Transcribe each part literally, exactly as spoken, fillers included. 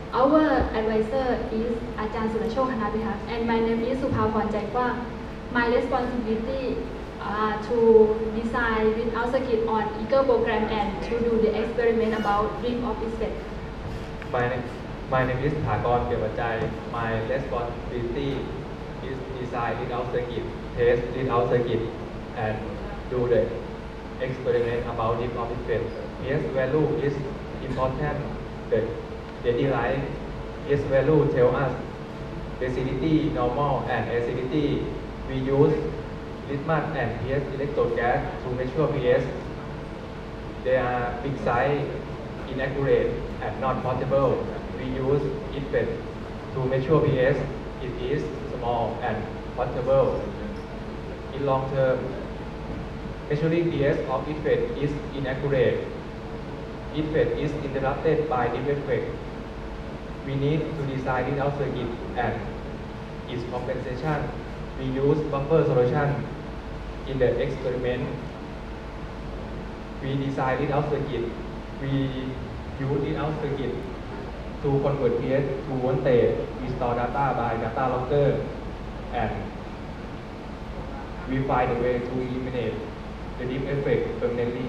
Our advisor is อาจารย์สุรโชค คณะพิทักษ์ and my name is สุภาพร ใจกว้าง My responsibility uh, to design without circuit on Eagle program and to do the experiment about ring of effect. My name My name is ถากร เปี่ยมปัจจัย My responsibility is design without circuit, test without circuit, and do the experiment about ring of effect. Yes, value is important. The daily life yes value tell us acidity, normal, and acidity. We use litmus and pH electrode gas to measure pH. They are big size, inaccurate, and not portable. We use I F E T to measure pH. It is small and portable. In long term, measuring pH of I F E T is inaccurate. I F E T is interrupted by defect. We need to design without circuit and its compensation. We use buffer solution in the experiment. We design without circuit. We use without circuit to convert pH to voltage. We store data by data logger and we find a way to eliminate the dip effect permanently.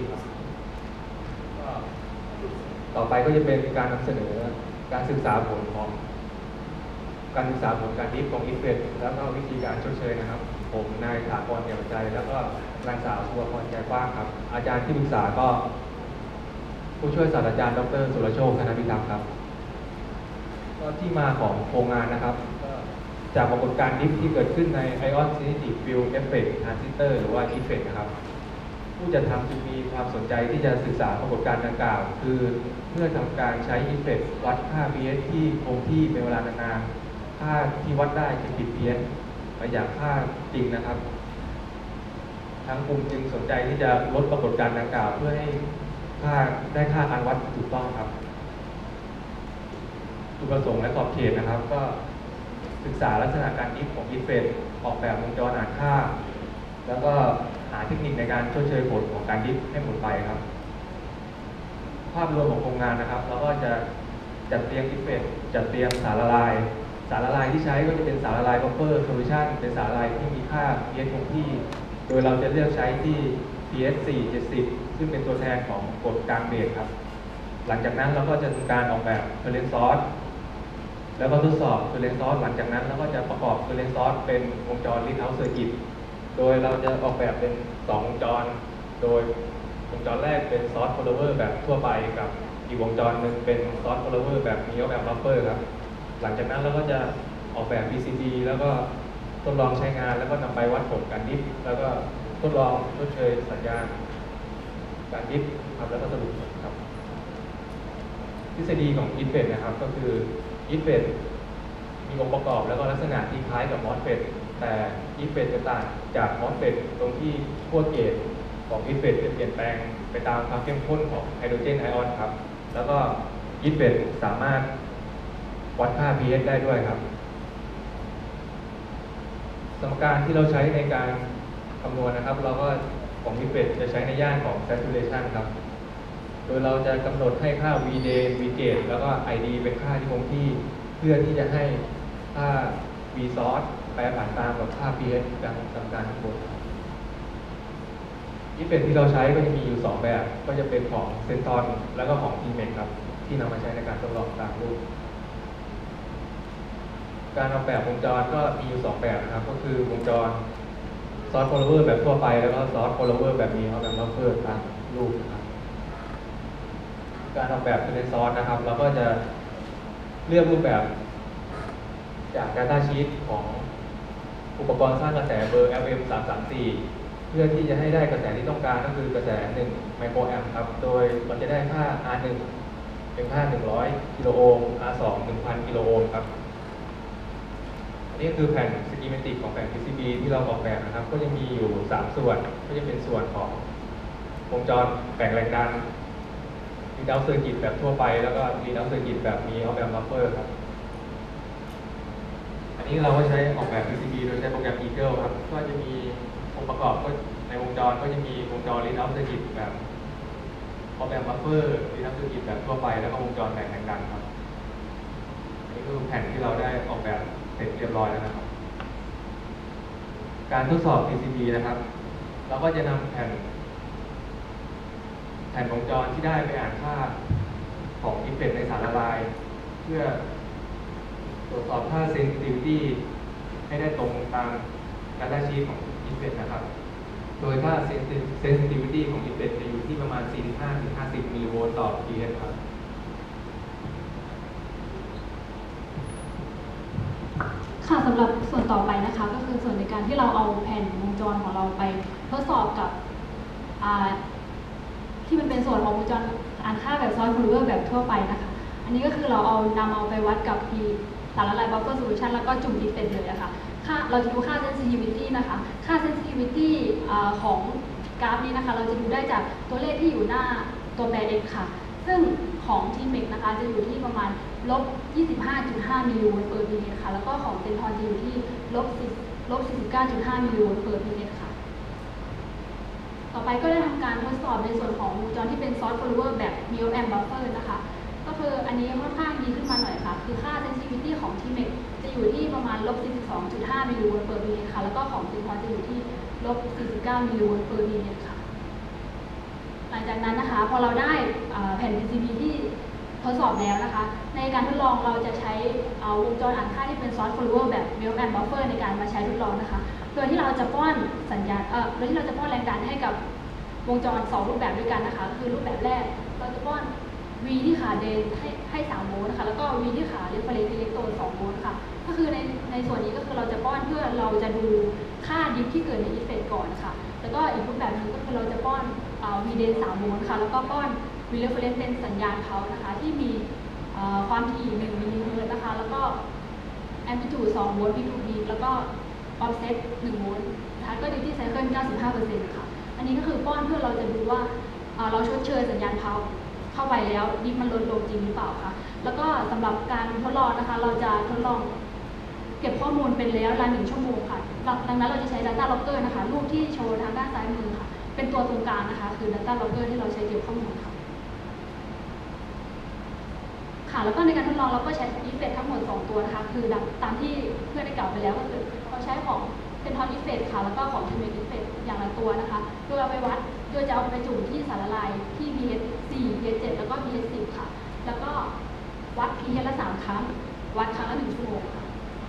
ต่อไปก็จะเป็นการนำเสนอการศึกษาผลของการศึกษาผลการดิฟของอิฟเฟตแล้วก็วิธีการชดเชยนะครับผมนายถากร เปี่ยมปัจจัยแล้วก็นางสาวสุภพร ใจกว้างครับอาจารย์ที่ปรึกษาก็ผู้ช่วยศาสตราจารย์ดรสุรโชค คณะพิทักษ์ครับก็ที่มาของโครงงานนะครับจากปรากฏการณ์ดิฟที่เกิดขึ้นใน Ion Synthetic Field Effect Transistor หรือว่า อิฟเฟต นะครับผู้จัดทำจึงมีความสนใจที่จะศึกษาปรากฏการณ์ดังกล่าวคือเพื่อทำการใช้ อิฟเฟต วัดค่า pH ที่คงที่เป็นเวลานานๆค่าที่วัดได้จะผิดเพี้ยนไปจากค่าจริงนะครับทั้งกลุ่มจึงสนใจที่จะลดปรากฏการณ์ดังกล่าวเพื่อให้ค่าได้ค่าการวัดถูกต้องครับจุดประสงค์และขอบเขตนะครับก็ศึกษาลักษณะการดิฟของ อิฟเฟต ออกแบบวงจรอ่านค่าแล้วก็หาเทคนิคในการชดเชยผลของการดิฟให้หมดไปครับภาพรวมของโครงงานนะครับเราก็จะจัดเตรียม อิฟเฟต จัดเตรียมสารละลายสารละลายที่ใช้ก็จะเป็นสารละลาย Buffer Solution เป็นสารละลายที่มีค่า pH คงที่โดยเราจะเลือกใช้ที่ pH สี่ เจ็ดสิบ ซึ่งเป็นตัวแทนของกรดกลางเบสครับหลังจากนั้นเราก็จะทำการออกแบบ Current Source แล้วก็ทดสอบ Current Source หลังจากนั้นเราก็จะประกอบ Current Source เป็นวงจร Readout Circuit โดยเราจะออกแบบเป็นสองวงจรโดยวงจรแรกเป็น Source Follower แบบทั่วไปกับอีกวงจรหนึ่งเป็น Source Follower แบบมีแบบ Buffer ครับหลังจากนั้นเราก็จะออกแบบ พี ซี บี แล้วก็ทดลองใช้งานแล้วก็นำไปวัดผลการดิฟแล้วก็ทดลองชดเชยสัญญาณการดิฟครับแล้วก็สรุปครับทฤษฎีของ อิฟเฟต นะครับก็คือ อิฟเฟต มีองค์ประกอบแล้วก็ลักษณะที่คล้ายกับ มอสเฟต แต่ อิฟเฟต จะต่างจาก มอสเฟต ตรงที่ขั้วเกจของ อิฟเฟต จะเปลี่ยนแปลงไปตามความเข้มข้นของไฮโดรเจนไอออนครับแล้วก็ อิฟเฟต สามารถวัดค่า pH ได้ด้วยครับสมการที่เราใช้ในการคำนวณนะครับเราก็ของ อิฟเฟต จะใช้ในย่านของ saturation ครับโดยเราจะกำหนดให้ค่า V day V gate แล้วก็ I D เป็นค่าที่คงที่เพื่อที่จะให้ค่า V source แปรผันตามกับค่า pH ดังสมการข้างบน อิฟเฟต ที่เราใช้ก็จะมีอยู่สองแบบก็จะเป็นของเซนทอนแล้วก็ของ ที เอ็ม อี ซี ครับที่นำมาใช้ในการทดลองตามรูปการออกแบบวงจรก็มีอยู่สองแบบนะครับก็คือวงจร Source Follower แบบทั่วไปแล้วก็ Source Follower แบบมีแบบ Buffer ตามรูปนะครับการออกแบบ Current Source นะครับเราก็จะเลือกรูปแบบจาก Data Sheet ของอุปกรณ์สร้างกระแสเบอร์ แอล เอ็ม สามสามสี่ เพื่อที่จะให้ได้กระแสที่ต้องการก็คือกระแสหนึ่งไมโครแอมป์ครับโดยเราจะได้ค่า อาร์ หนึ่ง เป็นค่าหนึ่งร้อยกิโลโอห์ม อาร์ สอง หนึ่งพันกิโลโอห์มครับนี่คือแผ่นสกีเมติกของแผ่น พี ซี บี ที่เราออกแบบนะครับก็จะมีอยู่สามส่วนก็จะเป็นส่วนของวงจรแบ่งแรงดัน Readout Circuit แบบทั่วไปแล้วก็ Readout Circuit แบบมีออกแบบ Buffer ครับอันนี้เราก็ใช้ออกแบบ พี ซี บี โดยใช้โปรแกรม Eagle ครับก็จะมีองค์ประกอบก็ในวงจรก็จะมีวงจร Readout Circuit แบบออกแบบ Buffer Readout Circuit แบบทั่วไปแล้วก็วงจรแบ่งแรงดันครับอันนี้คือแผ่นที่เราได้ออกแบบเสร็จเรียบร้อยแล้วนะครับการทดสอบ พี ซี บี นะครับเราก็จะนำแผ่นแผ่นวงจรที่ได้ไปอ่านค่าของอิฟเฟกต์ในสารละลายเพื่อตรวจสอบค่า sensitivity ให้ได้ตรงตาม data sheet ของอิฟเฟกต์นะครับโดยค่า sensitivity ของอิฟเฟกต์จะอยู่ที่ประมาณ สี่สิบห้าถึงห้าสิบ มิลลิโวลต์ต่อ พี เอช ครับค่ะสำหรับส่วนต่อไปนะคะก็คือส่วนในการที่เราเอาแผ่นวงจรของเราไปทดสอบกับที่มันเป็นส่วนของวงจรอ่านค่าแบบซอสฟลูเวอร์แบบทั่วไปนะคะอันนี้ก็คือเราเอานำเอาไปวัดกับที่สารละลายบัฟเฟอร์โซลูชันแล้วก็จุ่มอิฟเฟกต์เลยนะคะค่าเราจะดูค่า sensitivity นะคะค่า sensitivity ของกราฟนี้นะคะเราจะดูได้จากตัวเลขที่อยู่หน้าตัวแปร x ค่ะซึ่งของ ที เอ็ม อี ซี นะคะจะอยู่ที่ประมาณลบ ยี่สิบห้าจุดห้า มิลลิโวลต์เปอร์มิลลิเมตรค่ะแล้วก็ของเซนทอนจะอยู่ที่ลบลบ สี่สิบเก้าจุดห้า มิลลิโวลต์เปอร์มิลลิเมตรค่ะต่อไปก็ได้ทำการทดสอบในส่วนของวงจรที่เป็นซอสฟลูเวอร์แบบ Milk and Buffer นะคะก็คืออันนี้ค่อนข้างดีขึ้นมาหน่อยค่ะคือค่า sensitivity ของ ที เอ็ม อี ซี จะอยู่ที่ประมาณลบ สี่สิบสองจุดห้า มิลลิโวลต์เปอร์มิลลิเมตรค่ะแล้วก็ของเซนทอนจะอยู่ที่ลบ สี่สิบเก้า มิลลิโวลต์เปอร์มิลลิเมตรค่ะหลังจากนั้นนะคะพอเราได้แผ่น พี ซี บี ที่ทดสอบแล้วนะคะในการทดลองเราจะใช้วงจรอ่านค่าที่เป็นซอสฟลูเวอร์แบบ Milk and Buffer ในการมาใช้ทดลองนะคะโดยที่เราจะป้อนสัญญาณเอ่อโดยที่เราจะป้อนแรงดันให้กับวงจรสองรูปแบบด้วยกันนะคะคือรูปแบบแรกเราจะป้อน V ที่ขาเดนให้ให้สามโวลต์นะคะแล้วก็ V ที่ขาเรฟเฟอเรนซ์อิเล็กโตรดสองโวลต์ค่ะก็คือในในส่วนนี้ก็คือเราจะป้อนเพื่อเราจะดูค่าดิฟที่เกิดในอิฟเฟกต์ก่อนค่ะแล้วก็อีกรูปแบบนึงก็คือเราจะป้อน V เดนสามโวลต์ค่ะแล้วก็ป้อน V เรฟเฟอเรนซ์เป็นสัญญาณเขานะคะที่มีความถี่หนึ่งมิลลิเฮิรตซ์นะคะแล้วก็ amplitude สองโวลต์ peak to peak แล้วก็ offset หนึ่งโวลต์นะคะก็ duty cycle เก้าสิบห้าเปอร์เซ็นต์ ค่ะอันนี้ก็คือป้อนเพื่อเราจะดูว่าเราชดเชยสัญญาณเขาเข้าไปแล้วดิฟมันลดลงจริงหรือเปล่าคะแล้วก็สำหรับการทดลองนะคะเราจะทดลองเก็บข้อมูลเป็นระยะเวลาหนึ่งชั่วโมงค่ะดังนั้นเราจะใช้ data logger นะคะรูปที่โชว์ทางด้านซ้ายมือค่ะเป็นตัวตรงกลางนะคะคือ data logger ที่เราใช้เก็บข้อมูลค่ะค่ะแล้วก็ในการทดลองเราก็ใช้อีเฟกต์ทั้งหมดสองตัวนะคะคือตามที่เพื่อนได้กล่าวไปแล้วก็คือเราใช้ของเป็นทอนอีเฟกต์ค่ะแล้วก็ของทีเมทอีเฟกต์อย่างละตัวนะคะโดยเอาไปวัดโดยจะเอาไปจุ่มที่สารละลายที่ พี เอช สี่ พี เอช เจ็ด แล้วก็ พี เอช สิบ ค่ะแล้วก็วัด พี เอช ละสามครั้งวัดครั้งละหนึ่งชั่วโมงค่ะ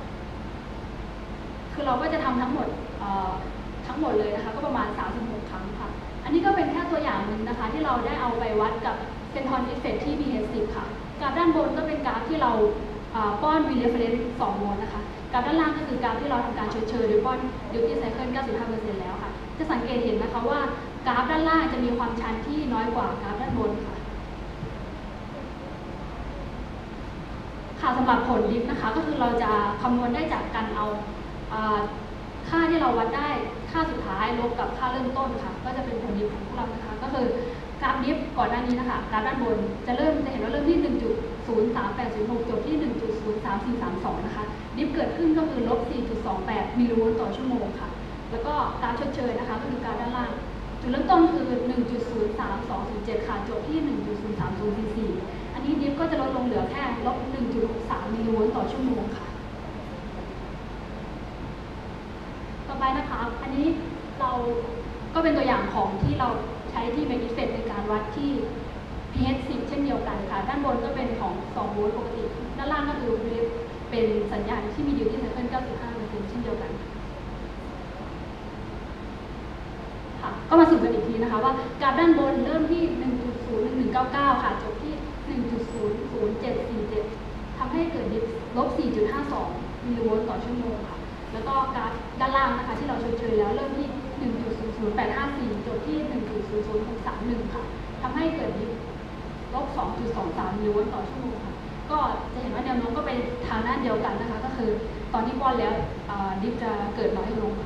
คือเราก็จะทำทั้งหมดทั้งหมดเลยนะคะก็ประมาณสามสิบหกครั้งค่ะอันนี้ก็เป็นแค่ตัวอย่างหนึ่งนะคะที่เราได้เอาไปวัดกับเซนทอนอีเฟกต์ที่ พี เอช สิบ ค่ะกราฟด้านบนก็เป็นกราฟที่เราป้อน V reference สองโวลต์นะคะกราฟด้านล่างก็คือกราฟที่เราทำการชดเชยโดยป้อน duty cycle เก้าสิบห้าเปอร์เซ็นต์ แล้วค่ะจะสังเกตเห็นนะคะว่ากราฟด้านล่างจะมีความชันที่น้อยกว่ากราฟด้านบนค่ะค่ะสำหรับผลดิฟนะคะก็คือเราจะคำนวณได้จากการเอาค่าที่เราวัดได้ค่าสุดท้ายลบกับค่าเริ่มต้นค่ะก็จะเป็นผลดิฟของพวกเรานะคะก็คือกราฟดิฟก่อนหน้านี้นะคะกราฟด้านบนจะเริ่มจะเห็นว่าเริ่มที่ หนึ่งจุดศูนย์สามแปดศูนย์หก จบที่ หนึ่งจุดศูนย์สามสี่สามสอง นะคะดิฟเกิดขึ้นก็คือลบ สี่จุดสองแปด มิลลิโวลต์ต่อชั่วโมงค่ะแล้วก็กราฟชดเชยนะคะก็คือกราฟด้านล่างจุดเริ่มต้นคือ หนึ่งจุดศูนย์สามสองศูนย์เจ็ด ค่ะจบที่ หนึ่งจุดศูนย์สามศูนย์สี่สี่ อันนี้ดิฟก็จะลดลงเหลือแค่ลบ หนึ่งจุดหกสาม มิลลิโวลต์ต่อชั่วโมงค่ะต่อไปนะคะอันนี้เราก็เป็นตัวอย่างของที่เราใช้ที่ Make Effect ในการวัดที่ พี เอช สิบ เช่นเดียวกันค่ะด้านบนก็เป็นของสองโวลต์ปกติด้านล่างก็คือเป็นสัญญาณที่มี duty cycle เก้าสิบห้าเปอร์เซ็นต์ เช่นเดียวกันค่ะก็มาสรุปกันอีกทีนะคะว่ากราฟด้านบนเริ่มที่ หนึ่งจุดศูนย์หนึ่งหนึ่งเก้าเก้า ค่ะจบที่ หนึ่งจุดศูนย์ศูนย์เจ็ดสี่เจ็ด ทำให้เกิดดิฟลบ สี่จุดห้าสอง มิลลิโวลต์ต่อชั่วโมงค่ะแล้วก็กราฟด้านล่างนะคะที่เราชดเชยแล้วเริ่มที่ หนึ่งจุดศูนย์ศูนย์แปดห้าสี่ จบที่ หนึ่งจุดศูนย์ศูนย์หกสามหนึ่ง ค่ะทำให้เกิดดิฟลบ สองจุดสองสาม มิลลิโวลต์ต่อชั่วโมงค่ะก็จะเห็นว่าแนวโน้มก็เป็นทางด้านเดียวกันนะคะก็คือตอนที่ป้อนแล้วดิฟจะเกิดน้อยลง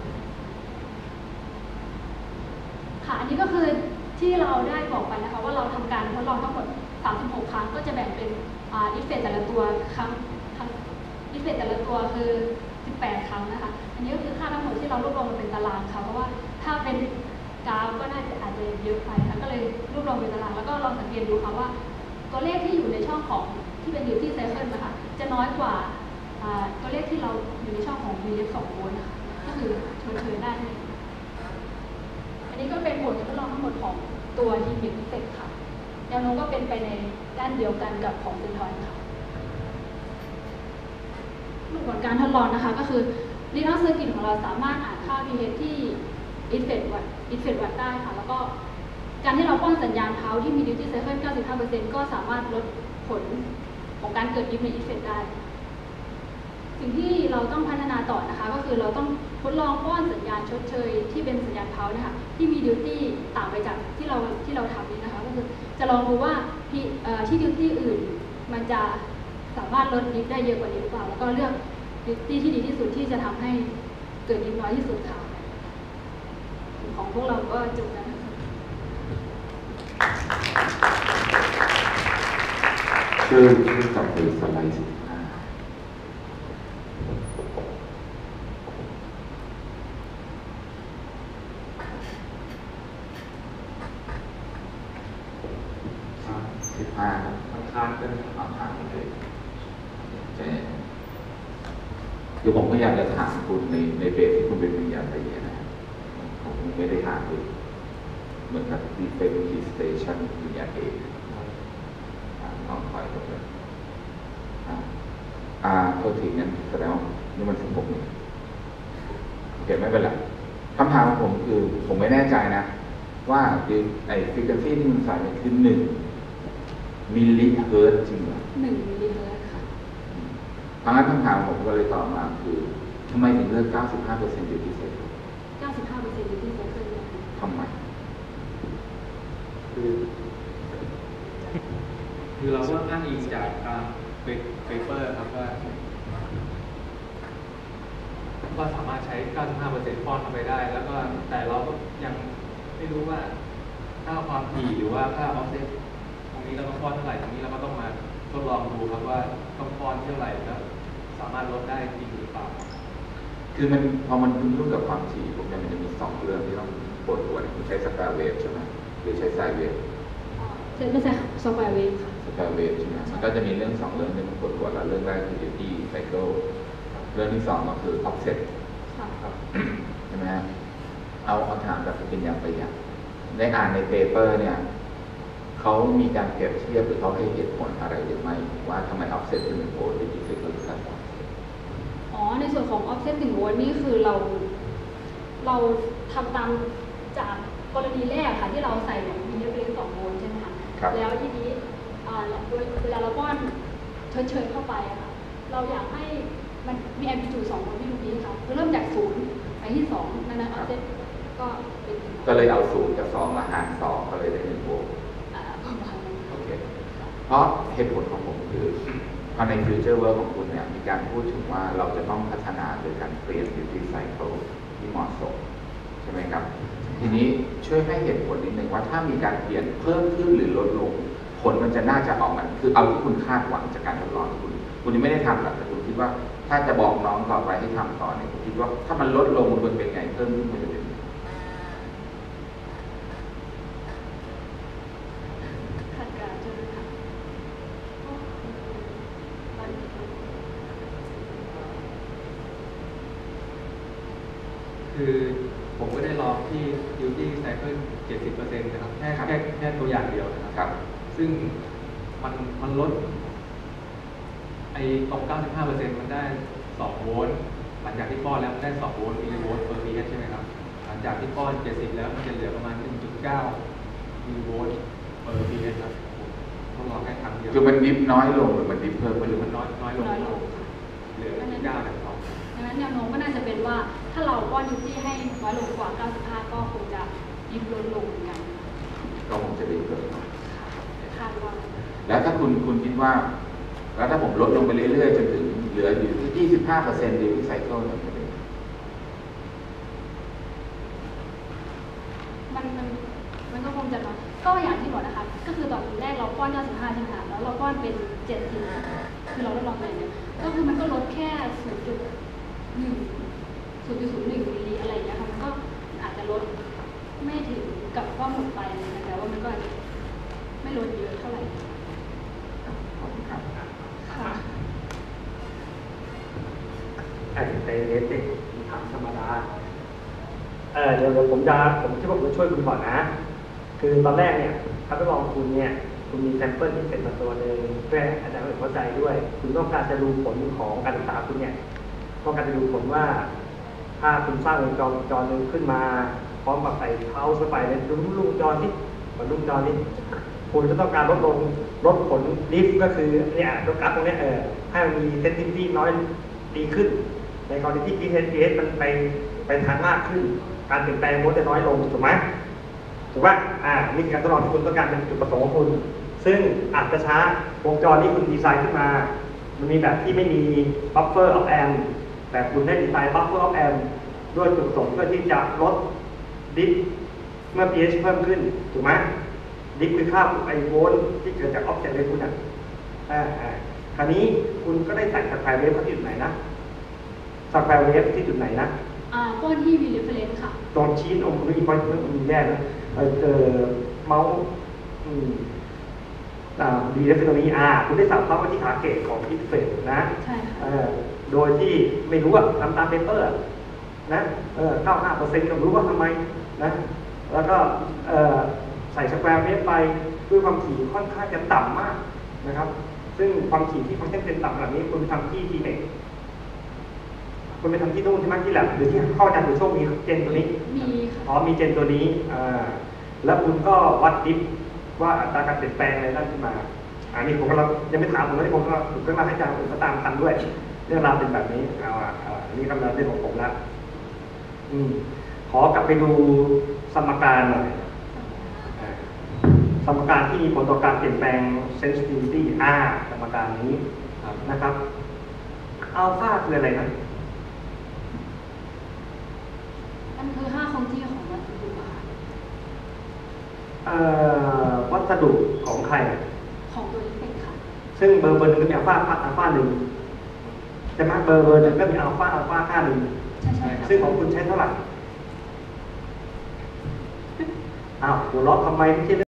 ค่ะอันนี้ก็คือที่เราได้บอกไปนะคะว่าเราทำการทดลองทั้งหมดสามสิบหกครั้งก็จะแบ่งเป็นอิฟเฟกต์แต่ละตัวครั้งอิฟเฟกต์แต่ละตัวคือสิบแปดครั้งนะคะอันนี้ก็คือค่าทั้งหมดที่เรารวบรวมมาเป็นตารางค่ะเพราะว่าถ้าเป็นกราฟก็น่าจะอาจจะเยอะไปค่ะก็เลยรวบรวมเป็นตารางแล้วก็ลองสังเกตดูค่ะว่าตัวเลขที่อยู่ในช่องของที่เป็น duty cycle นะคะจะจะน้อยกว่าตัวเลขที่เราอยู่ในช่องของ วี เอฟ สองโวลต์นะคะก็คือชดเชยได้เลยอันนี้ก็เป็นผลทดลองทั้งหมดของตัวทีมบิดเฟกค่ะแนวโน้มก็เป็นไปในด้านเดียวกันกับของเซนทอยค่ะรูปผลการทดลองนะคะก็คือลีนอสเซอร์กิตของเราสามารถอ่านค่า พี เอช ที่อินเฟดวัดอินเฟดวัดได้ค่ะแล้วก็การที่เราป้อนสัญญาณเท้าที่มีดิวตี้ไซเคิล เก้าสิบห้าเปอร์เซ็นต์ ก็สามารถลดผลของการเกิดดิฟในอินเฟดได้สิ่งที่เราต้องพัฒนาต่อนะคะก็คือเราต้องทดลองป้อนสัญญาณชดเชยที่เป็นสัญญาณเท้านะคะที่มีดิวตี้ต่างไปจากที่เราที่เราทำนี้นะคะก็คือจะลองดูว่าที่ดิวตี้อื่นมันจะสามารถลดดิฟได้เยอะกว่านี้หรือเปล่าแล้วก็เลือกดิวตี้ที่ดีที่สุดที่จะทำให้เกิดดิฟน้อยที่สุดค่ะของพวกเราก็จบแล้วช่วยช่วยกลับไปสไลด์สิบห้าสิบห้าครับข้างๆก็ข้างๆเลยใช่คือผมก็อยากจะถามคุณในในเบสที่คุณเป็นปริญญาตรีนะครับผมไม่ได้ถามเลยเหมือนกับ Defense Station ปริญญาเอกน้องคอยตรงนี้อ่าโทษทีงั้นแสดงว่านี่มันสิบหกนี่โอเคไม่เป็นไรคำถามของผมคือผมไม่แน่ใจนะว่าไอ้ฟรีเควนซีที่มันใส่เนี่ยคือหนึ่งมิลลิเฮิร์ตจริงเหรอหนึ่งมิลลิเฮิร์ตค่ะทางนั้นคำถามผมก็เลยตอบมาคือทำไมถึงเลือก เก้าสิบห้าเปอร์เซ็นต์ อยู่ที่เซตเก้าสิบห้าเปอร์เซ็นต์ อยู่ที่เซตเลยทำไมคือคือเราก็อ้างอิงจากเปเปอร์ครับว่าก็สามารถใช้ เก้าสิบห้าเปอร์เซ็นต์ ป้อนเข้าไปได้แล้วก็แต่เราก็ยังไม่รู้ว่าค่าความถี่หรือว่าค่าออฟเซตตรงนี้เราต้องป้อนเท่าไหร่ตรงนี้เราก็ต้องมาทดลองดูครับว่าต้องป้อนเท่าไหร่แล้วสามารถลดได้จริงหรือเปล่าคือมันพอมันยุ่งกับความถี่พวกนี้มันจะมีสองเรื่องที่ต้องปวดหัวคุณใช้สแควร์เวฟใช่ไหมหรือใช้ไซน์เวฟใช่ไม่ใช่สแควร์เวฟค่ะสแควร์เวฟใช่ไหมมันก็จะมีเรื่องสองเรื่องที่มันปวดหัวแล้วเรื่องแรกคือ duty cycle เรื่องที่สองก็คือ offset ใช่ไหมฮะเอาเอาถามแบบเป็นอย่างไปอย่างในอ่านในเปเปอร์เนี่ยเขามีการเปรียบเทียบหรือเขาให้เหตุผลอะไรหรือไม่ว่าทำไม offset ถึงเป็นโกลด์ duty cycle หรือการอ๋อในส่วนของ offset หนึ่งโวลต์นี่คือเราเราทำตามจากกรณีแรกค่ะที่เราใส่ของ วี เอฟ สองโวลต์ใช่ไหมคะแล้วทีนี้เวลาเราป้อนชดเชยเข้าไปค่ะเราอยากให้มันมีแอมพลิจูดสองโวลต์ที่ดูดีค่ะเริ่มจากศูนย์ไปที่สองนั่นนะออฟเซตก็เป็นก็เลยเอาศูนย์กับสองมาหารสองก็เลยได้หนึ่งโวลต์ประมาณนั้นโอเคเพราะเหตุผลของผมคือพอใน future work ของคุณเนี่ยมีการพูดถึงว่าเราจะต้องพัฒนาโดยการเปลี่ยน duty cycle ที่เหมาะสมใช่ไหมครับทีนี้ช่วยให้เหตุผลนิดนึงว่าถ้ามีการเปลี่ยนเพิ่มขึ้นหรือลดลงผลมันจะน่าจะออกมาคือเอาที่คุณคาดหวังจากการทดลองคุณคุณยังไม่ได้ทำหรอกแต่คุณคิดว่าถ้าจะบอกน้องต่อไปให้ทำต่อเนี่ยคุณคิดว่าถ้ามันลดลงมันควรเป็นไงเพิ่มขึ้นมันจะเป็นคาดการณ์ใช่ไหมคะคือผมก็ได้ลองที่ duty cycle เจ็ดสิบเปอร์เซ็นต์ นะครับแค่แค่แค่ตัวอย่างเดียวนะครับซึ่งมันมันลดไอ้ตรง เก้าสิบห้าเปอร์เซ็นต์ มันได้สองโวลต์หลังจากที่ป้อนแล้วมันได้สองโวลต์มิลลิโวลต์ per pH ใช่ไหมครับหลังจากที่ป้อนเจ็ดสิบแล้วมันจะเหลือประมาณ หนึ่งจุดเก้า มิลลิโวลต์ per pH ครับต้องลองแค่ครั้งเดียวคือมันดิฟน้อยลงหรือมันดิฟเพิ่มหรือมันน้อยน้อยลงเหลือ หนึ่งจุดเก้า นะครับดังนั้นแนวโน้มก็น่าจะเป็นว่าถ้าเราป้อนดิวตี้ให้น้อยลงกว่า เก้าสิบห้า ก็คงจะดิฟลดลงเหมือนกันก็คงจะดิฟลดลงคาดว่าแล้วถ้าคุณคุณคิดว่าแล้วถ้าผมลดลงไปเรื่อยๆจนถึงเหลืออยู่ที่ ยี่สิบห้าเปอร์เซ็นต์ duty cycle เนี่ยมันมันมันก็คงจะน้อยก็อย่างที่บอกนะคะก็คือตอนแรกเราป้อน เก้าสิบห้า ใช่ไหมคะแล้วเราป้อนเป็น เจ็ดสิบ คือเราลดลงไปเนี่ยก็คือมันก็ลดแค่ ศูนย์จุดหนึ่ง ศูนย์จุดศูนย์หนึ่ง มิลลิอะไรอย่างเงี้ยค่ะมันก็อาจจะลดไม่ถึงกับว่าหมดไปนะแต่ว่ามันก็ไม่ลดเยอะเท่าไหร่ขอบคุณครับค่ะแอนเตเลติกถามธรรมดาเออเดี๋ยวผมจะผมคิดว่าผมช่วยคุณก่อนนะคือตอนแรกเนี่ยการทดลองคุณเนี่ยคุณมีแซมเปิลที่เป็นมาตัวหนึ่งเพื่ออาจารย์เข้าใจด้วยคุณต้องการจะดูผลของการศึกษาคุณเนี่ยต้องการจะดูผลว่าถ้าคุณสร้างวงจรวงจรหนึ่งขึ้นมาพร้อมกับใส่เท้าเข้าไปในดูลูกจรที่เหมือนลูกจรนี้คุณจะต้องการลดลงลดผลดิฟก็คือเนี่ยลดกราฟตรงนี้เออให้มันมีเซนซิทิวิตี้น้อยดีขึ้นในกรณีที่ พี เอช พี เอช มันไปไปทางมากขึ้นการเปลี่ยนแปลงมดจะน้อยลงถูกไหมถูกป่ะอ่านี่คือการทดลองที่คุณต้องการเป็นจุดประสงค์ของคุณซึ่งอาจจะช้าวงจรที่คุณดีไซน์ขึ้นมามันมีแบบที่ไม่มี buffer of amp แต่คุณได้ดีไซน์ buffer of amp ด้วยจุดประสงค์เพื่อที่จะลดดิฟเมื่อ pH เพิ่มขึ้นถูกไหมดิฟคือค่าไอโวลต์ที่เกิดจากออบเจกต์เลยคุณอ่ะอ่าอ่าคราวนี้คุณก็ได้ใส่สแควร์เวฟที่จุดไหนนะสแควร์เวฟที่จุดไหนนะอ่าก้อนที่ V reference ค่ะตรงชี้ตรงคุณไม่มีพอยต์มันมีแย่นะเออเออเมาส์อืมอ่าดีแล้วตรงนี้อ่าคุณได้สับเข้ามาที่ขาเกตของอินเทอร์เฟซนะใช่ค่ะเออโดยที่ไม่รู้ว่าทำตามเปเปอร์นะเออเก้าห้าเปอร์เซ็นต์ก็รู้ว่าทำไมนะแล้วก็เออใส่สแควร์เมตรไปด้วยความถี่ค่อนข้างจะต่ำมากนะครับซึ่งความถี่ที่ฟังก์ชันเป็นต่ำแบบนี้คุณไปทำที่ทีเน็กคุณไปทำที่นู่นที่มั่นที่แลบหรือที่เข้าอาจารย์อยู่ช่วงมีเจนตัวนี้มีค่ะอ๋อมีเจนตัวนี้อ่าแล้วคุณก็วัดดิฟว่าอัตราการเปลี่ยนแปลงอะไรนั่นขึ้นมาอันนี้ผมก็ยังไม่ถามผมเลยผมก็ผมก็มาให้อาจารย์ผมก็ตามทันด้วยเรื่องราวเป็นแบบนี้เอาอ่ะอันนี้กำลังเรื่องของผมแล้วอืมขอกลับไปดูสมการหน่อยสมการที่มีผลต่อการเปลี่ยนแปลง sensitivity R สมการนี้นะครับอัลฟาคืออะไรนะมันคือค่าคงที่ของวัสดุค่ะเอ่อวัสดุของใครของตัวเองค่ะซึ่งเบอร์เบอร์หนึ่งก็มีอัลฟาอัลฟาหนึ่งใช่ไหมเบอร์เบอร์หนึ่งก็มีอัลฟาอัลฟาค่าหนึ่งซึ่งของคุณใช้เท่าไหร่อ้าวหัวเราะทำไมไม่ใช่